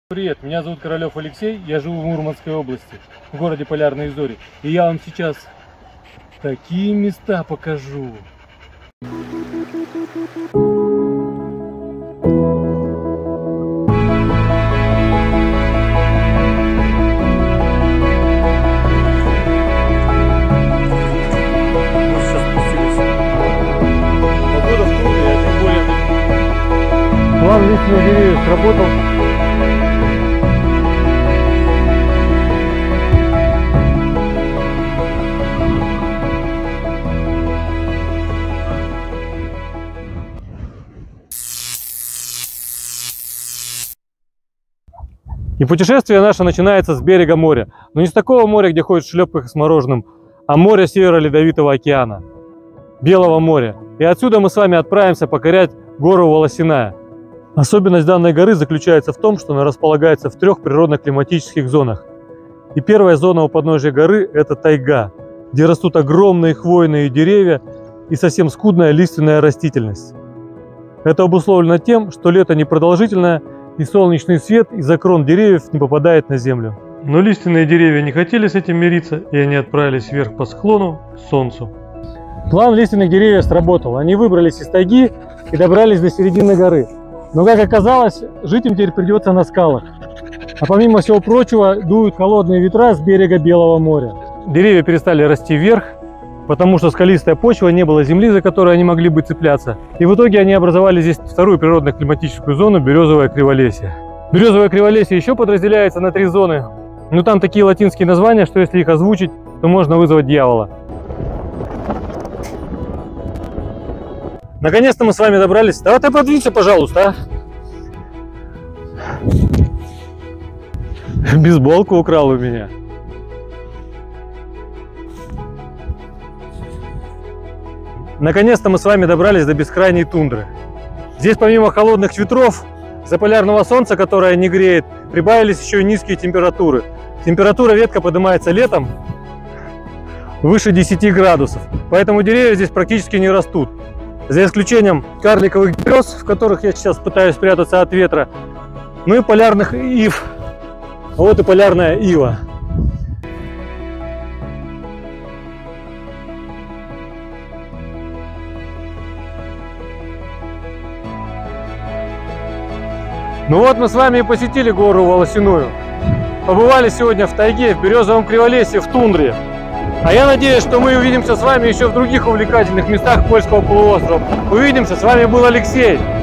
Привет, меня зовут Королев Алексей, я живу в Мурманской области, в городе Полярные Зори. И я вам сейчас такие места покажу. Погода в Туле, а тем более план лиственных деревьев сработал. И путешествие наше начинается с берега моря. Но не с такого моря, где ходят в шлепках с мороженым, а моря Северо-Ледовитого океана, Белого моря. И отсюда мы с вами отправимся покорять гору Волосиная. Особенность данной горы заключается в том, что она располагается в 3 природно-климатических зонах. И первая зона у подножия горы – это тайга, где растут огромные хвойные деревья и совсем скудная лиственная растительность. Это обусловлено тем, что лето непродолжительное, и солнечный свет из-за крон деревьев не попадает на землю. Но лиственные деревья не хотели с этим мириться, и они отправились вверх по склону к солнцу. План лиственных деревьев сработал. Они выбрались из тайги и добрались до середины горы. Но, как оказалось, жить им теперь придется на скалах. А помимо всего прочего, дуют холодные ветра с берега Белого моря. Деревья перестали расти вверх, потому что скалистая почва, не было земли, за которой они могли бы цепляться. И в итоге они образовали здесь вторую природно-климатическую зону – Березовое Криволесье. Березовое Криволесье еще подразделяется на 3 зоны, но там такие латинские названия, что если их озвучить, то можно вызвать дьявола. Наконец-то мы с вами добрались. Давай ты подвинься, пожалуйста, а? Бейсболку украл у меня. Наконец-то мы с вами добрались до бескрайней тундры. Здесь помимо холодных ветров, заполярного солнца, которое не греет, прибавились еще и низкие температуры. Температура редко поднимается летом выше 10 градусов, поэтому деревья здесь практически не растут. За исключением карликовых берез, в которых я сейчас пытаюсь спрятаться от ветра, ну и полярных ив. А вот и полярная ива. Ну вот мы с вами и посетили гору Волосиную. Побывали сегодня в тайге, в Березовом Криволесье, в тундре. А я надеюсь, что мы увидимся с вами еще в других увлекательных местах Польского полуострова. Увидимся, с вами был Алексей.